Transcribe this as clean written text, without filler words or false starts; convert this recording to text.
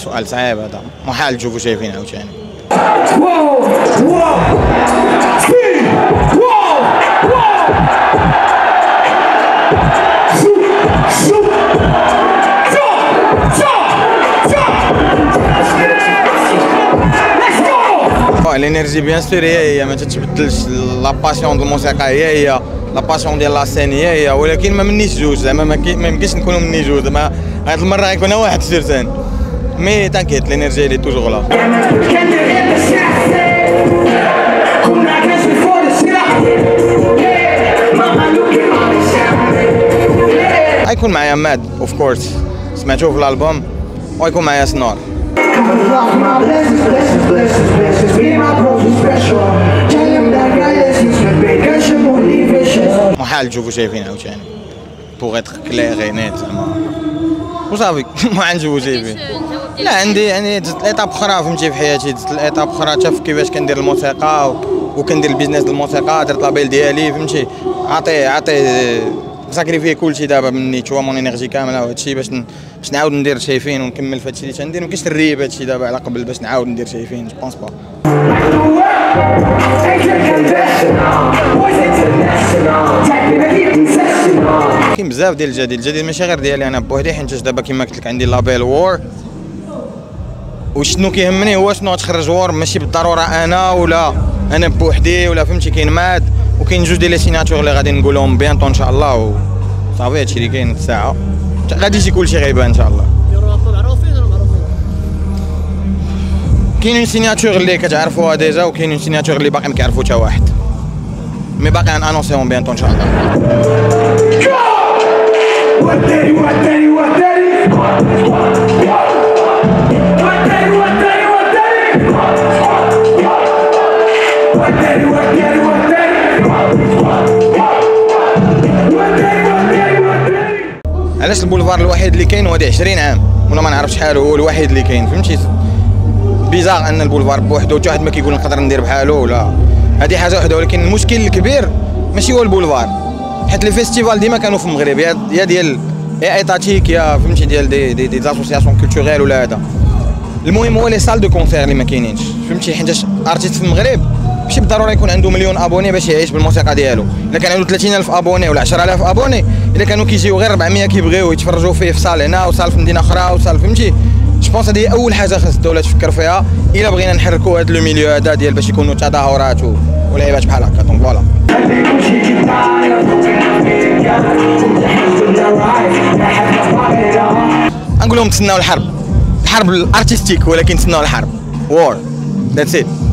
سؤال صعيب هذا، محال تشوفوا شايفين عاوتاني. الانرجي بيان سور هي ما تتبدلش، لا باسيون ديال الموسيقى هي لا باسيون ديال لا سين هي، ولكن ما منيش جوج زعما ما يمكنش نكونوا مني جوج، زعما هاد المره غيكون واحد سيرتان مي تانكيت الانرجي اللي توجور لا. غيكون معايا ماد اوف كورس سمعتوه في الالبوم، وغيكون معايا سنور. محال تشوفوا شايفين عاوتاني بوغ اتر كلير اي نيت زعما وصافي ما نشوفوا شايفين. لا عندي دزت الايطاب اخرى فهمتي في حياتي، دزت الايطاب اخرى حتى في كيفاش كندير الموسيقى وكندير البيزنس ديال الموسيقى، درت لابيل ديالي فهمتي، عطي ساكريفي كلشي دابا مني تشوا مون انرجي كامله وهادشي باش نعاود ندير شايفين ونكمل في هادشي اللي تندير. مكاينش تريب هادشي دابا على قبل باش نعاود ندير شايفين، جو بونس با. كاين بزاف ديال الجديد ماشي غير ديالي انا بوحدي، حيت دابا كما قلت لك عندي لابيل وور، وشنو كيهمني هو شنو غتخرج وور، ماشي بالضروره انا ولا انا بوحدي ولا فهمتي. كاين ماد وكاين جوج ديال لي سيناتور اللي غادي نقولهم بيانطو ان شاء الله، وصافي هادشي اللي كاين الساعه غادي يجي كلشي غيبان ان شاء الله. معروفين ولا معروفين؟ كاينين سيناتور اللي كتعرفوها ديجا، وكاينين سيناتور اللي باقي ما كيعرفو حتى واحد، مي باقي غنانونسيهم بيانطو ان شاء الله. علاش البولفار الوحيد اللي كاين وهادي 20 عام وانا ما نعرفش شحال هو الوحيد اللي كاين فهمتي. بيزار ان البولفار بوحدو حتى واحد ما كيقول نقدر ندير بحالو ولا هادي حاجه وحده، ولكن المشكل الكبير ماشي هو البولفار، حيت لي فيستيفال ديما كانوا في المغرب يا ديال يا ايطاتيك يا فهمتي ديال دي زاسوسياسيون كولتوريل ولا هذا. المهم هو لي سال دو كونسير اللي ما كاينينش فهمتي، حيت ارتيست في المغرب ماشي بالضروره يكون عنده مليون ابوني باش يعيش بالموسيقى ديالو. الا كان عنده 30,000 ابوني ولا 10,000 ابوني، الا كانوا كيجيو غير 400 كيبغيو يتفرجوا فيه في صال هنا وصال في مدينه اخرى وصال فهمتي. جو بونس هذه اول حاجه خاص الدوله تفكر فيها الا بغينا نحركوا هذا لو ميليو هذا ديال باش يكونوا تظاهرات ولعيبات بحال هكا. دونك فوالا نقول لهم تسناو الحرب الارتستيك، ولكن تسناو الحرب وور ذاتس ات.